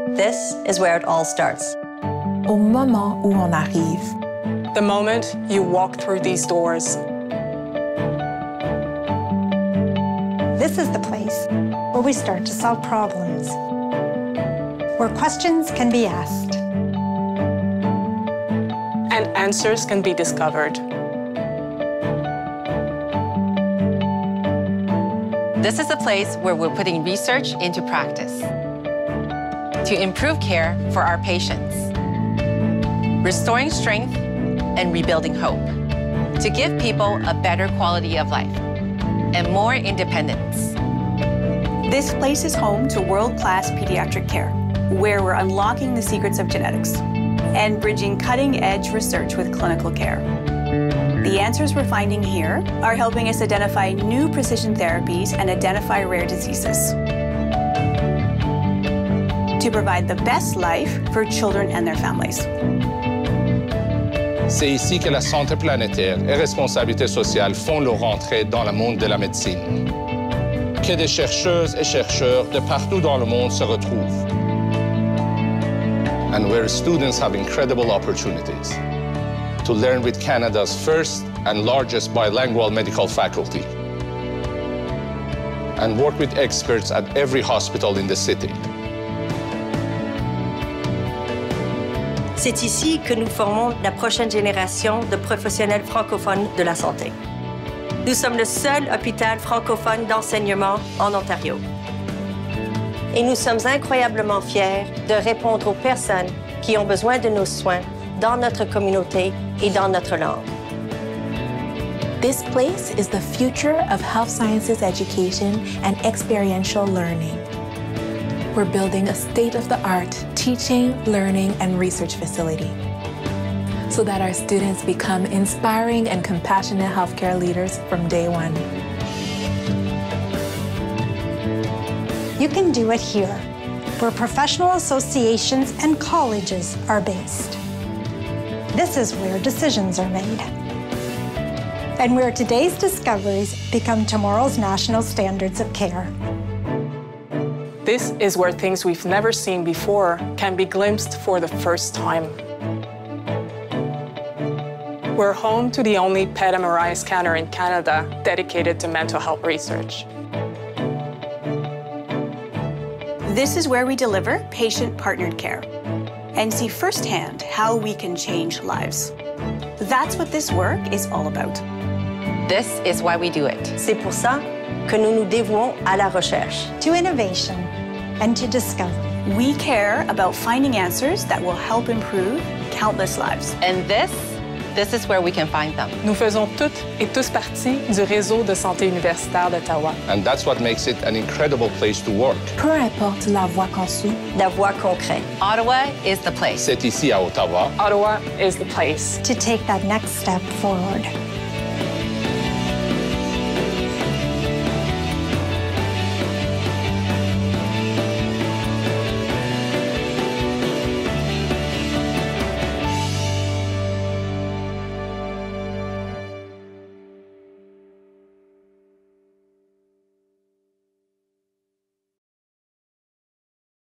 This is where it all starts. Au moment où on arrive. The moment you walk through these doors. This is the place where we start to solve problems, where questions can be asked. And answers can be discovered. This is the place where we're putting research into practice to improve care for our patients, restoring strength and rebuilding hope, to give people a better quality of life and more independence. This place is home to world-class pediatric care, where we're unlocking the secrets of genetics and bridging cutting-edge research with clinical care. The answers we're finding here are helping us identify new precision therapies and identify rare diseases to provide the best life for children and their families. C'est ici que la santé planétaire et responsabilité sociale font leur entrée dans le monde de la médecine. Que des chercheuses et chercheurs de partout dans le monde se retrouvent. And where students have incredible opportunities to learn with Canada's first and largest bilingual medical faculty and work with experts at every hospital in the city. C'est ici que nous formons la prochaine génération de professionnels francophones de la santé. Nous sommes le seul hôpital francophone d'enseignement en Ontario. Et nous sommes incroyablement fiers de répondre aux personnes qui ont besoin de nos soins dans notre communauté et dans notre langue. This place is the future of health sciences education and experiential learning. We're building a state-of-the-art teaching, learning, and research facility so that our students become inspiring and compassionate healthcare leaders from day one. You can do it here, where professional associations and colleges are based. This is where decisions are made, and where today's discoveries become tomorrow's national standards of care. This is where things we've never seen before can be glimpsed for the first time. We're home to the only PET MRI scanner in Canada dedicated to mental health research. This is where we deliver patient-partnered care and see firsthand how we can change lives. That's what this work is all about. This is why we do it. C'est pour ça que nous nous dévouons à la recherche. To innovation and to discovery. We care about finding answers that will help improve countless lives. And this is where we can find them. Nous faisons toutes et tous partie du réseau de santé universitaire d'Ottawa. And that's what makes it an incredible place to work. Peu importe la voie qu'on suit. La voie concrète. Ottawa is the place. C'est ici à Ottawa. Ottawa is the place. To take that next step forward.